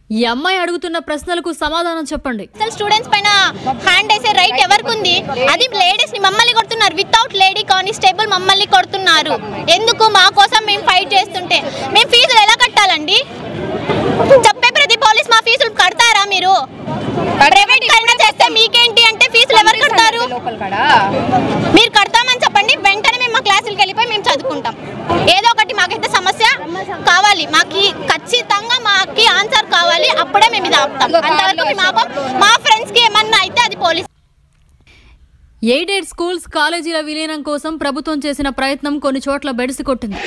ఈ అమ్మాయి అడుగుతున్న ప్రశ్నలకు సమాధానం చెప్పండి. స్టూడెంట్స్ పైన హ్యాండ్ వేసే రైట్ ఎవరికుంది? అది లేడీస్ ని మమ్మల్ని కొడుతున్నారు. వితౌట్ లేడీ కానిస్టేబుల్ మమ్మల్ని కొడుతున్నారు. ఎందుకు? మా కోసం మేము ఫైట్ చేస్తుంటే మేము ఫీజులు ఎలా కట్టాలండి? చెప్పే ప్రతి పోలీస్ మా ఫీజులు కడతారా? మీరు ప్రైవేట్ కైనా చేస్తే మీకేంటి అంటే ఫీజులు ఎవరు కడతారు? మీరు కడతామని చెప్పండి, వెంటనే మేము మా క్లాసులకు వెళ్ళిపోయి మేము చదువుకుంటాం. ఏదో ఒకటి మాకైతే సమస్య కావాలి, మాకు ఖచ్చితంగా మాకు ఆన్సర్ కావాలి. అప్పుడే మేము ఇది ఆపుతాం. అంతవరకు మాకు మా ఫ్రెండ్స్ కి ఏమన్నా అయితే అది పోలీస్. ఎయిడెడ్ స్కూల్స్ కాలేజీల విలీనం కోసం ప్రభుత్వం చేసిన ప్రయత్నం కొన్ని చోట్ల బెడిసి కొట్టింది.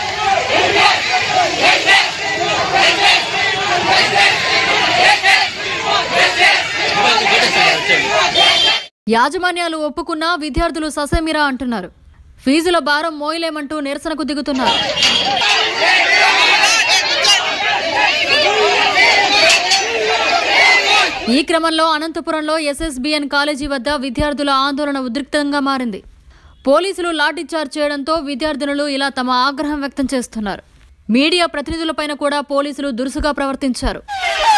యాజమాన్యాలు ఒప్పుకున్నా విద్యార్థులు ససేమిరా అంటున్నారు. ఫీజుల భారం మోయలేమంటూ నిరసనకు దిగుతున్నారు. ఈ క్రమంలో అనంతపురంలో SSBN కాలేజీ వద్ద విద్యార్థుల ఆందోళన ఉద్రిక్తంగా మారింది. పోలీసులు లాఠీచార్జ్ చేయడంతో విద్యార్థినులు ఇలా తమ ఆగ్రహం వ్యక్తం చేస్తున్నారు. మీడియా ప్రతినిధులపైన కూడా పోలీసులు దురుసుగా ప్రవర్తించారు.